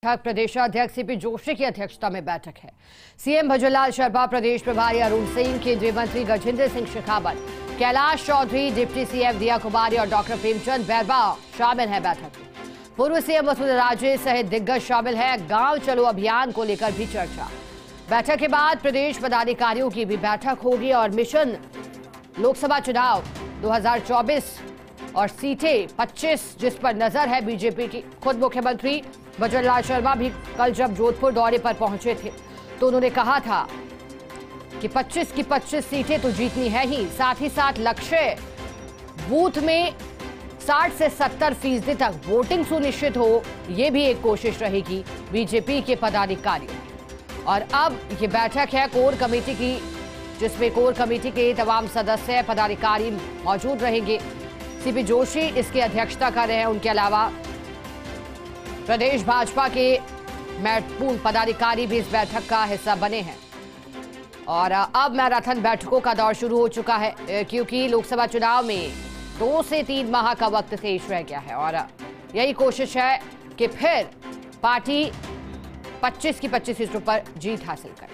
प्रदेशाध्यक्ष सीपी जोशी की अध्यक्षता में बैठक है। सीएम भजनलाल शर्मा, प्रदेश प्रभारी अरुण सिंह, केंद्रीय मंत्री गजेंद्र सिंह शेखावत, कैलाश चौधरी, डिप्टी सीएम दिया कुमारी और डॉक्टर प्रेमचंद बैरवा शामिल हैं बैठक में। पूर्व सीएम वसुंधरा राजे सहित दिग्गज शामिल है। गांव चलो अभियान को लेकर भी चर्चा। बैठक के बाद प्रदेश पदाधिकारियों की भी बैठक होगी और मिशन लोकसभा चुनाव 2024 और सीटें 25 जिस पर नजर है बीजेपी की। खुद मुख्यमंत्री भजनलाल शर्मा भी कल जब जोधपुर दौरे पर पहुंचे थे तो उन्होंने कहा था कि 25 की 25 सीटें तो जीतनी है ही, साथ ही साथ लक्ष्य बूथ में 60 से 70% तक वोटिंग सुनिश्चित हो, ये भी एक कोशिश रहेगी बीजेपी के पदाधिकारियों की। और अब ये बैठक है कोर कमेटी की, जिसमें कोर कमेटी के तमाम सदस्य पदाधिकारी मौजूद रहेंगे। सीपी जोशी इसकी अध्यक्षता कर रहे हैं। उनके अलावा प्रदेश भाजपा के महत्वपूर्ण पदाधिकारी भी इस बैठक का हिस्सा बने हैं। और अब मैराथन बैठकों का दौर शुरू हो चुका है, क्योंकि लोकसभा चुनाव में 2 से 3 माह का वक्त शेष रह गया है और यही कोशिश है कि फिर पार्टी 25 की 25 सीटों पर जीत हासिल करे।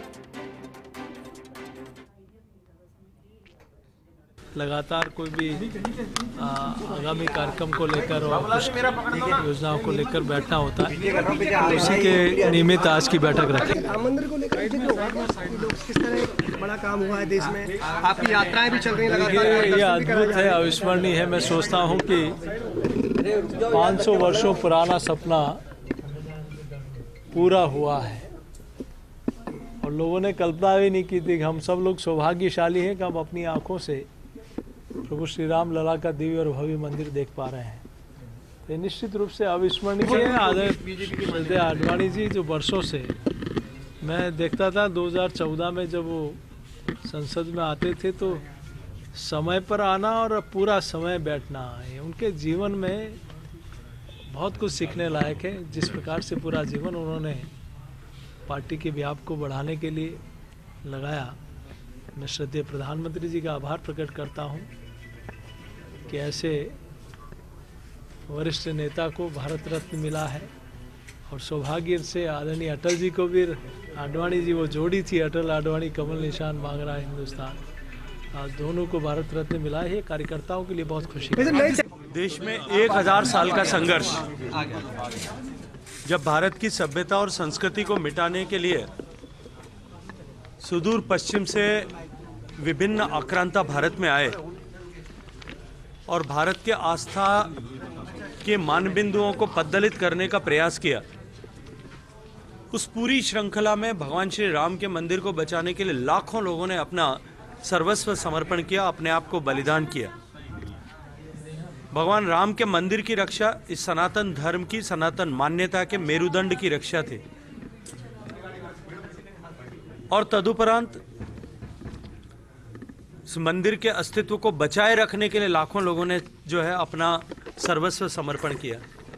लगातार कोई भी आगामी कार्यक्रम को लेकर और कुछ योजनाओं को लेकर बैठना होता है, उसी के निमित्त आज की बैठक रखी। राम मंदिर को लेकर किस तरह बड़ा काम हुआ है देश में, आपकी यात्राएं भी चल रही हैं लगातार। ये अद्भुत है, अविस्मरणीय है। मैं सोचता हूँ कि 500 वर्षों पुराना सपना पूरा हुआ है और लोगों ने कल्पना भी नहीं की थी कि हम सब लोग सौभाग्यशाली हैं कि हम अपनी आंखों से प्रभु श्री राम लला का दिव्य और भव्य मंदिर देख पा रहे हैं। तो निश्चित रूप से अविस्मरणीय है। आदरणीय आडवाणी जी जो वर्षों से मैं देखता था, 2014 में जब वो संसद में आते थे तो समय पर आना और पूरा समय बैठना, उनके जीवन में बहुत कुछ सीखने लायक है। जिस प्रकार से पूरा जीवन उन्होंने पार्टी के व्याप को बढ़ाने के लिए लगाया, मैं श्रद्धेय प्रधानमंत्री जी का आभार प्रकट करता हूं कि ऐसे वरिष्ठ नेता को भारत रत्न मिला है। और सौभाग्य से आदरणीय अटल जी को भी, आडवाणी जी वो जोड़ी थी, अटल आडवाणी कमल निशान मांग रहा है हिंदुस्तान, आज दोनों को भारत रत्न मिला है। कार्यकर्ताओं के लिए बहुत खुशी है। देश में 1000 साल का संघर्ष, जब भारत की सभ्यता और संस्कृति को मिटाने के लिए सुदूर पश्चिम से विभिन्न आक्रांता भारत में आए और भारत के आस्था के मानबिंदुओं को पद्दलित करने का प्रयास किया, उस पूरी श्रृंखला में भगवान श्री राम के मंदिर को बचाने के लिए लाखों लोगों ने अपना सर्वस्व समर्पण किया, अपने आप को बलिदान किया। भगवान राम के मंदिर की रक्षा इस सनातन धर्म की, सनातन मान्यता के मेरुदंड की रक्षा थी। और तदुपरांत इस मंदिर के अस्तित्व को बचाए रखने के लिए लाखों लोगों ने जो है अपना सर्वस्व समर्पण किया।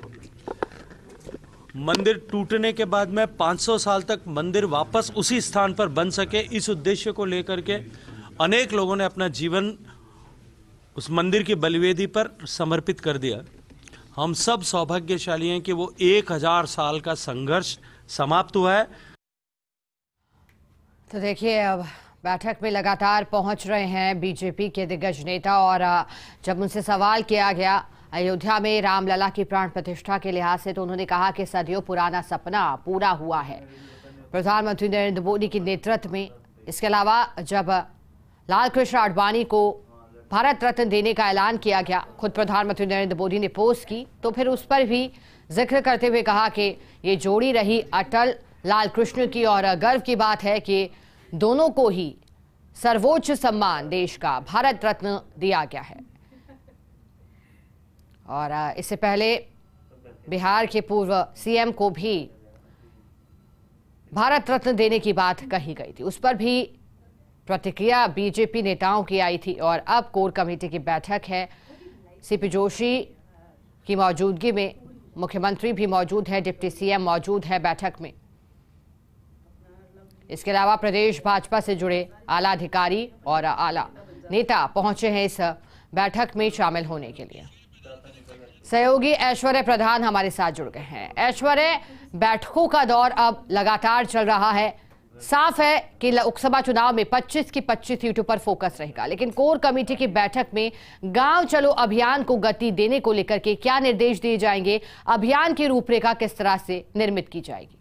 मंदिर टूटने के बाद में 500 साल तक मंदिर वापस उसी स्थान पर बन सके, इस उद्देश्य को लेकर के अनेक लोगों ने अपना जीवन उस मंदिर की बलिवेदी पर समर्पित कर दिया। हम सब सौभाग्यशाली हैं कि वो 1000 साल का संघर्ष समाप्त हुआ है। तो देखिए, अब बैठक में लगातार पहुंच रहे हैं बीजेपी के दिग्गज नेता और जब उनसे सवाल किया गया अयोध्या में रामलला की प्राण प्रतिष्ठा के लिहाज से, तो उन्होंने कहा कि सदियों पुराना सपना पूरा हुआ है प्रधानमंत्री नरेंद्र मोदी के नेतृत्व में। इसके अलावा जब लाल कृष्ण आडवाणी को भारत रत्न देने का ऐलान किया गया, खुद प्रधानमंत्री नरेंद्र मोदी ने पोस्ट की, तो फिर उस पर भी जिक्र करते हुए कहा कि ये जोड़ी रही अटल लाल कृष्ण की और गर्व की बात है कि दोनों को ही सर्वोच्च सम्मान देश का भारत रत्न दिया गया है। और इससे पहले बिहार के पूर्व सीएम को भी भारत रत्न देने की बात कही गई थी, उस पर भी प्रतिक्रिया बीजेपी नेताओं की आई थी। और अब कोर कमेटी की बैठक है, सीपी जोशी की मौजूदगी में मुख्यमंत्री भी मौजूद है, डिप्टी सीएम मौजूद है बैठक में। इसके अलावा प्रदेश भाजपा से जुड़े आला अधिकारी और आला नेता पहुंचे हैं इस बैठक में शामिल होने के लिए। सहयोगी ऐश्वर्य प्रधान हमारे साथ जुड़ गए हैं। ऐश्वर्य, बैठकों का दौर अब लगातार चल रहा है। साफ है कि लोकसभा चुनाव में 25 की 25 सीटों पर फोकस रहेगा, लेकिन कोर कमेटी की बैठक में गांव चलो अभियान को गति देने को लेकर के क्या निर्देश दिए जाएंगे, अभियान की रूपरेखा किस तरह से निर्मित की जाएगी?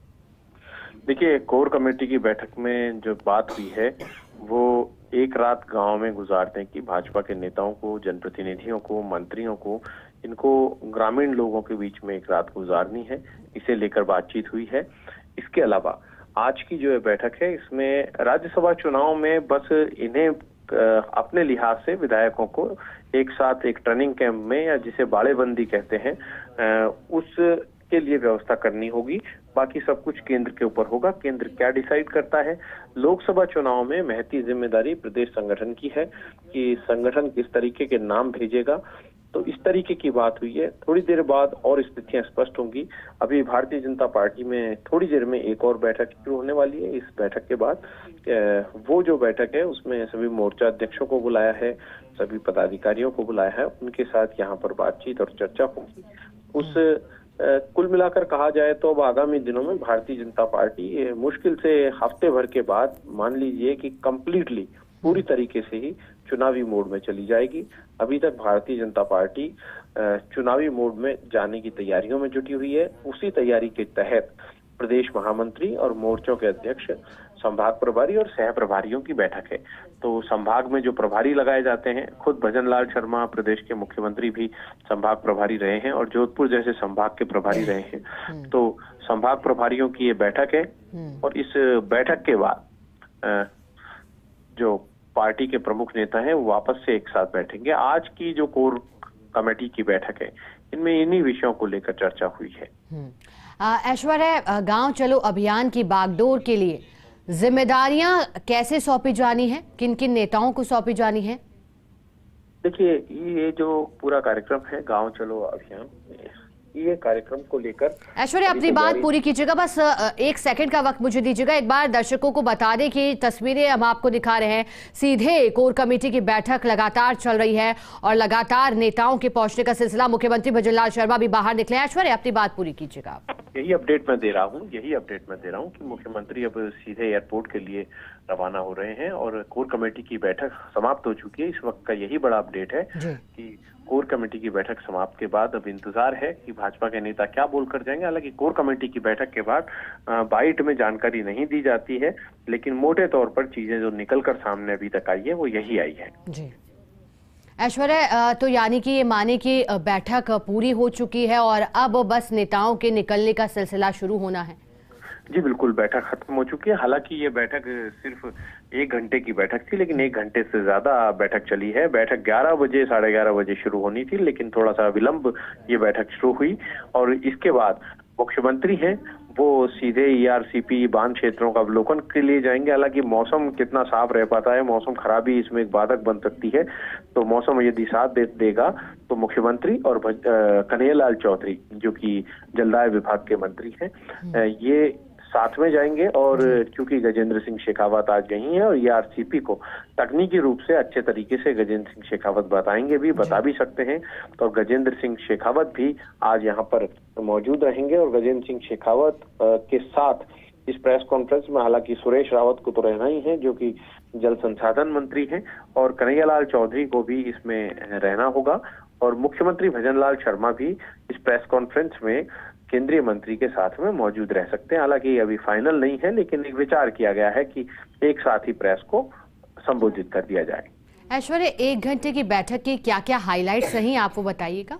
देखिए, कोर कमेटी की बैठक में जो बात हुई है वो एक रात गांव में गुजारने की भाजपा के नेताओं को, जनप्रतिनिधियों को, मंत्रियों को, इनको ग्रामीण लोगों के बीच में एक रात गुजारनी है, इसे लेकर बातचीत हुई है। इसके अलावा आज की जो बैठक है इसमें राज्यसभा चुनाव में बस इन्हें अपने लिहाज से विधायकों को एक साथ एक ट्रेनिंग कैंप में, या जिसे बाड़ेबंदी कहते हैं, उसके लिए व्यवस्था करनी होगी। बाकी सब कुछ केंद्र के ऊपर होगा। केंद्र क्या डिसाइड करता है। लोकसभा चुनाव में महती जिम्मेदारी प्रदेश संगठन की है कि संगठन किस तरीके के नाम भेजेगा। तो इस तरीके की बात हुई है। थोड़ी देर बाद और स्थितियां स्पष्ट होंगी। अभी भारतीय जनता पार्टी में थोड़ी देर में एक और बैठक शुरू होने वाली है। इस बैठक के बाद वो जो बैठक है उसमें सभी मोर्चा अध्यक्षों को बुलाया है, सभी पदाधिकारियों को बुलाया है, उनके साथ यहाँ पर बातचीत और चर्चा होगी। उस कुल मिलाकर कहा जाए तो अब आगामी दिनों में भारतीय जनता पार्टी मुश्किल से हफ्ते भर के बाद मान लीजिए कि कंप्लीटली पूरी तरीके से ही चुनावी मोड में चली जाएगी। अभी तक भारतीय जनता पार्टी चुनावी मोड में जाने की तैयारियों में जुटी हुई है। उसी तैयारी के तहत प्रदेश महामंत्री और मोर्चों के अध्यक्ष, संभाग प्रभारी और सह प्रभारियों की बैठक है। तो संभाग में जो प्रभारी लगाए जाते हैं, खुद भजनलाल शर्मा प्रदेश के मुख्यमंत्री भी संभाग प्रभारी रहे हैं और जोधपुर जैसे संभाग के प्रभारी रहे हैं। तो संभाग प्रभारियों की ये बैठक है और इस बैठक के बाद जो पार्टी के प्रमुख नेता हैं वो वापस से एक साथ बैठेंगे। आज की जो कोर कमेटी की बैठक है इनमें इन्हीं विषयों को लेकर चर्चा हुई है। ऐश्वर्य, गांव चलो अभियान की बागडोर के लिए जिम्मेदारियां कैसे सौंपी जानी है, किन किन नेताओं को सौंपी जानी है? देखिए, ये जो पूरा कार्यक्रम है गांव चलो अभियान, ये कार्यक्रम को लेकर ऐश्वर्य अपनी बात पूरी कीजिएगा, बस एक सेकंड का वक्त मुझे दीजिएगा। एक बार दर्शकों को बता दें कि तस्वीरें हम आपको दिखा रहे हैं। सीधे कोर कमेटी की बैठक लगातार चल रही है और लगातार नेताओं के पहुंचने का सिलसिला। मुख्यमंत्री भजनलाल शर्मा भी बाहर निकले। ऐश्वर्य अपनी बात पूरी कीजिएगा। यही अपडेट मैं दे रहा हूँ कि मुख्यमंत्री अब सीधे एयरपोर्ट के लिए रवाना हो रहे हैं और कोर कमेटी की बैठक समाप्त हो चुकी है। इस वक्त का यही बड़ा अपडेट है कि कोर कमेटी की बैठक समाप्त के बाद अब इंतजार है कि भाजपा के नेता क्या बोलकर जाएंगे। हालांकि कोर कमेटी की बैठक के बाद बाइट में जानकारी नहीं दी जाती है, लेकिन मोटे तौर पर चीजें जो निकलकर सामने अभी तक आई है वो यही आई है। जी ऐश्वर्य, तो यानी कि ये माने कि बैठक पूरी हो चुकी है और अब बस नेताओं के निकलने का सिलसिला शुरू होना है? जी बिल्कुल, बैठक खत्म हो चुकी है। हालांकि ये बैठक सिर्फ 1 घंटे की बैठक थी, लेकिन 1 घंटे से ज्यादा बैठक चली है। बैठक 11 बजे 11:30 बजे शुरू होनी थी, लेकिन थोड़ा सा विलंब ये बैठक शुरू हुई। और इसके बाद मुख्यमंत्री हैं वो सीधे ERCP बांध क्षेत्रों का अवलोकन के लिए जाएंगे। हालांकि मौसम कितना साफ रह पाता है, मौसम खराबी इसमें एक बाधक बन सकती है। तो मौसम यदि साथ देगा तो मुख्यमंत्री और कन्हैयालाल चौधरी जो कि जलदाय विभाग के मंत्री हैं, ये साथ में जाएंगे। और क्योंकि गजेंद्र सिंह शेखावत आज गई हैं और ERCP को तकनीकी रूप से अच्छे तरीके से गजेंद्र सिंह शेखावत बता भी सकते हैं, तो गजेंद्र सिंह शेखावत भी आज यहाँ पर मौजूद रहेंगे। और गजेंद्र सिंह शेखावत के साथ इस प्रेस कॉन्फ्रेंस में हालांकि सुरेश रावत को तो रहना ही है जो कि जल संसाधन मंत्री हैं, और कन्हैयालाल चौधरी को भी इसमें रहना होगा। और मुख्यमंत्री भजनलाल शर्मा भी इस प्रेस कॉन्फ्रेंस में केंद्रीय मंत्री के साथ में मौजूद रह सकते हैं। हालांकि अभी फाइनल नहीं है, लेकिन एक विचार किया गया है कि एक साथ ही प्रेस को संबोधित कर दिया जाए। ऐश्वर्य, 1 घंटे की बैठक के क्या क्या हाइलाइट्स रही आप वो बताइएगा।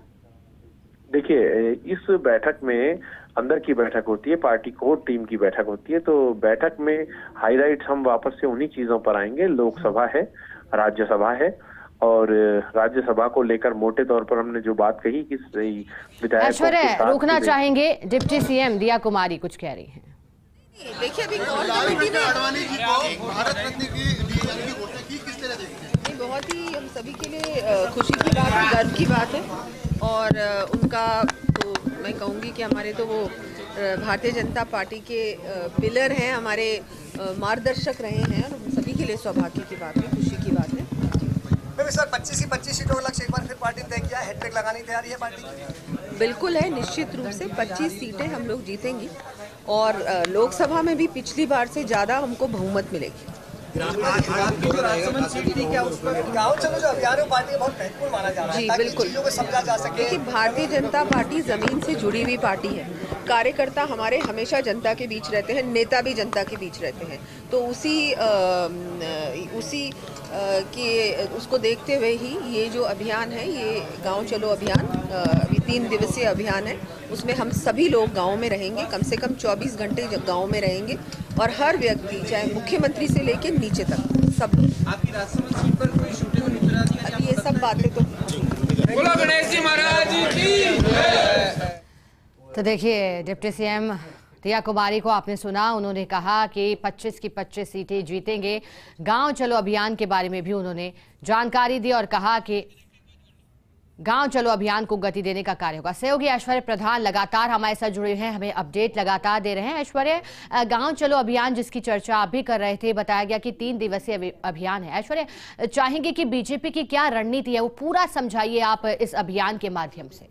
देखिए, इस बैठक में अंदर की बैठक होती है, पार्टी कोर टीम की बैठक होती है। तो बैठक में हाइलाइट्स हम वापस से उन्हीं चीजों पर आएंगे। लोकसभा है, राज्यसभा है, और राज्यसभा को लेकर मोटे तौर पर हमने जो बात कही कि विधायक ऐश्वर्य रोकना चाहेंगे, डिप्टी CM दिया कुमारी कुछ कह रही हैं। देखिए, अभी कोर कमेटी में अडवाणी जी को भारत रत्न की घोषणा की, किस तरह देखते हैं? बहुत ही हम सभी के लिए खुशी की बात है, गर्व की बात है। और उनका तो मैं कहूँगी कि हमारे तो वो भारतीय जनता पार्टी के पिलर हैं, हमारे मार्गदर्शक रहे हैं। और सभी के लिए सौभाग्य की बात है, खुशी की बात है। मैम सर 25 की 25 सीटों का लक्ष्य एक बार फिर पार्टी ने तय किया, हैट्रिक लगाने की तैयारी है पार्टी की? बिल्कुल है, निश्चित रूप से 25 सीटें हम लोग जीतेंगी और लोकसभा में भी पिछली बार से ज़्यादा हमको बहुमत मिलेगी। राजसमंद सीट थी क्या, उस पर गाँव चलो जो अभियान है पार्टी का बहुत महत्वपूर्ण माना जा रहा है जी ताकि बिल्कुल, चीजों को समझा जा सके। देखिए भारतीय जनता पार्टी जमीन से जुड़ी हुई पार्टी है। कार्यकर्ता हमारे हमेशा जनता के बीच रहते हैं, नेता भी जनता के बीच रहते हैं, तो उसको देखते हुए ही ये जो अभियान है, ये गांव चलो अभियान अभी 3 दिवसीय अभियान है। उसमें हम सभी लोग गांव में रहेंगे, कम से कम 24 घंटे गांव में रहेंगे और हर व्यक्ति चाहे मुख्यमंत्री से लेकर नीचे तक सब। आपकी राजसमंद सीट पर कोई शूटिंग निगरानी अब ये सब बातें तो बोलो गणेश जी महाराज की। तो देखिए, डिप्टी सीएम दिया कुमारी को आपने सुना, उन्होंने कहा कि 25 की 25 सीटें जीतेंगे। गांव चलो अभियान के बारे में भी उन्होंने जानकारी दी और कहा कि गांव चलो अभियान को गति देने का कार्य होगा। सहयोगी ऐश्वर्य प्रधान लगातार हमारे साथ जुड़े हैं, हमें अपडेट लगातार दे रहे हैं। ऐश्वर्य, गांव चलो अभियान जिसकी चर्चा आप भी कर रहे थे, बताया गया कि 3 दिवसीय अभियान है। ऐश्वर्य, चाहेंगे कि बीजेपी की क्या रणनीति है वो पूरा समझाइए आप इस अभियान के माध्यम से।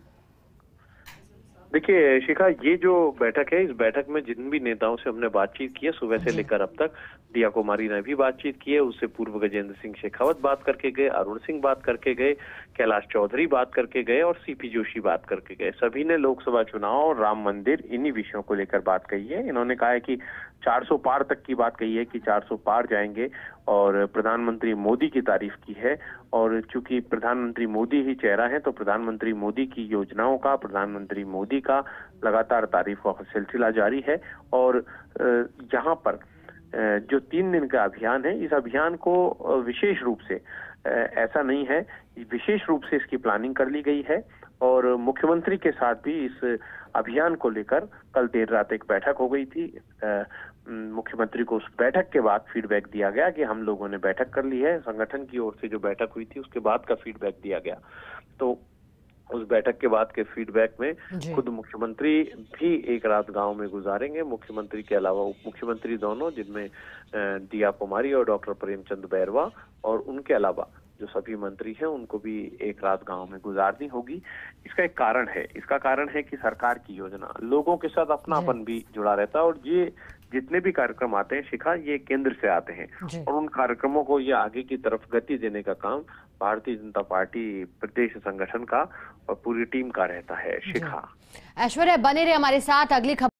देखिए शिखा, ये जो बैठक है, इस बैठक में जिन भी नेताओं से हमने बातचीत की है सुबह से लेकर अब तक, दिया कुमारी ने भी बातचीत की है, उससे पूर्व गजेंद्र सिंह शेखावत बात करके गए, अरुण सिंह बात करके गए, कैलाश चौधरी बात करके गए और सीपी जोशी बात करके गए। सभी ने लोकसभा चुनाव और राम मंदिर इन्हीं विषयों को लेकर बात कही है। इन्होंने कहा है कि 400 पार तक की बात कही है कि 400 पार जाएंगे और प्रधानमंत्री मोदी की तारीफ की है। और चूंकि प्रधानमंत्री मोदी ही चेहरा है तो प्रधानमंत्री मोदी की योजनाओं का, प्रधानमंत्री मोदी का लगातार तारीफ का सिलसिला जारी है। और यहाँ पर जो 3 दिन का अभियान है, इस अभियान को विशेष रूप से ऐसा नहीं है, विशेष रूप से इसकी प्लानिंग कर ली गई है और मुख्यमंत्री के साथ भी इस अभियान को लेकर कल देर रात एक बैठक हो गई थी। मुख्यमंत्री को उस बैठक के बाद फीडबैक दिया गया कि हम लोगों ने बैठक कर ली है, संगठन की ओर से जो बैठक हुई थी उसके बाद का फीडबैक दिया गया। तो उस बैठक के बाद के फीडबैक में खुद मुख्यमंत्री भी एक रात गांव में गुजारेंगे। मुख्यमंत्री के अलावा उप मुख्यमंत्री दोनों, जिनमें दिया कुमारी और डॉक्टर प्रेमचंद बैरवा, और उनके अलावा जो सभी मंत्री हैं उनको भी एक रात गांव में गुजारनी होगी। इसका एक कारण है, इसका कारण है कि सरकार की योजना लोगों के साथ अपनापन भी जुड़ा रहता है और ये जितने भी कार्यक्रम आते हैं शिखा, ये केंद्र से आते हैं और उन कार्यक्रमों को ये आगे की तरफ गति देने का काम भारतीय जनता पार्टी प्रदेश संगठन का और पूरी टीम का रहता है। शिखा, ऐश्वर्य बने रहे हमारे साथ। अगली खबर